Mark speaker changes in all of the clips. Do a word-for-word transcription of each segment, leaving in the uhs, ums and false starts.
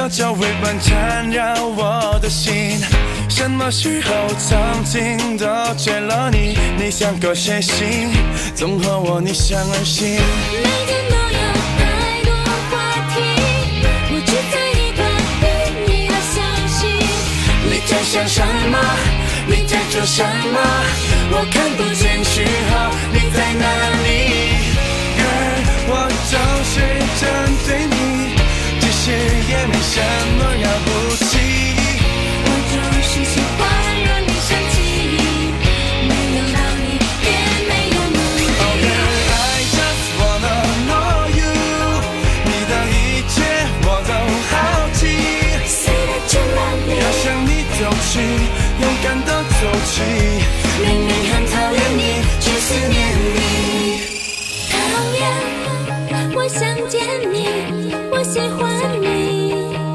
Speaker 1: 就会般缠绕我的心。什么时候曾经都缺了你？你像个谐星，总和我逆向而行。
Speaker 2: 每天都有太多话题，我只在一个与你的相信。
Speaker 1: 你在想什么？你在做什么？我看不见讯号，你在哪里 ？Girl， 我就是针对你，其实也没什么了不起。
Speaker 2: 我就是喜欢让你生气，没有道理，也没有目的。
Speaker 1: Oh girl, I just wanna know you， 你的一切我都好奇。
Speaker 2: Say that you love me，
Speaker 1: 要向你走去，勇敢地走去。
Speaker 2: 明明很讨厌你，却思念你。讨厌，我想见你，我喜欢你。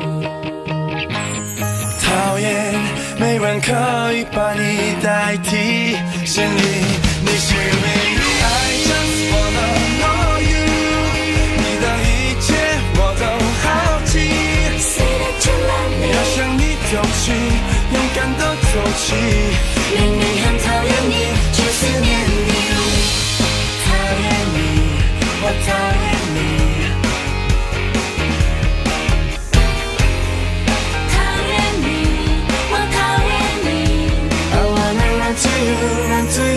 Speaker 1: 讨厌，没人可以把你代替，心里你是唯一。I just wanna know you， 你的一切我都好奇。
Speaker 2: Say that you love me，
Speaker 1: 要向你走去，勇敢地走去。
Speaker 2: 明明很讨厌你，却思念你。
Speaker 1: 讨厌你，我讨厌你。
Speaker 2: 讨厌你，我讨厌你。
Speaker 1: I wanna run to you, run to you.